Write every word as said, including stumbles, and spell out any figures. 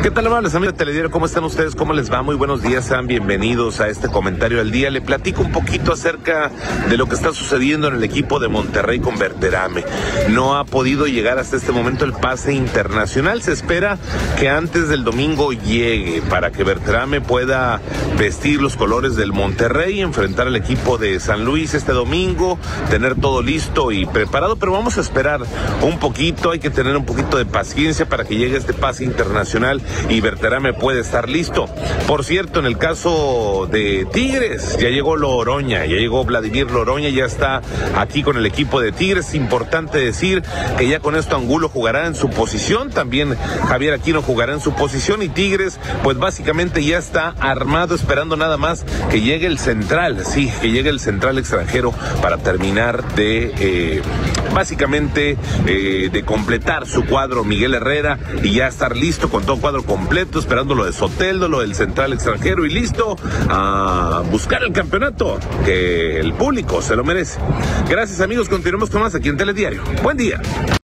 ¿Qué tal, amables amigos de Telediario? ¿Cómo están ustedes? ¿Cómo les va? Muy buenos días, sean bienvenidos a este comentario del día. Le platico un poquito acerca de lo que está sucediendo en el equipo de Monterrey con Berterame. No ha podido llegar hasta este momento el pase internacional. Se espera que antes del domingo llegue para que Berterame pueda vestir los colores del Monterrey, enfrentar al equipo de San Luis este domingo, tener todo listo y preparado, pero vamos a esperar un poquito, hay que tener un poquito de paciencia para que llegue este pase internacional y Berterame puede estar listo. Por cierto, en el caso de Tigres, ya llegó Loroña, ya llegó Vladimir Loroña, ya está aquí con el equipo de Tigres. Es importante decir que ya con esto Angulo jugará en su posición, también Javier Aquino jugará en su posición y Tigres, pues básicamente ya está armado, esperando nada más que llegue el central, sí, que llegue el central extranjero para terminar de, eh, básicamente, eh, de completar su cuadro Miguel Herrera y ya estar listo con todo cuadro completo, esperando lo de Soteldo, lo del central extranjero y listo a buscar el campeonato que el público se lo merece. Gracias, amigos, continuemos con más aquí en Telediario. Buen día.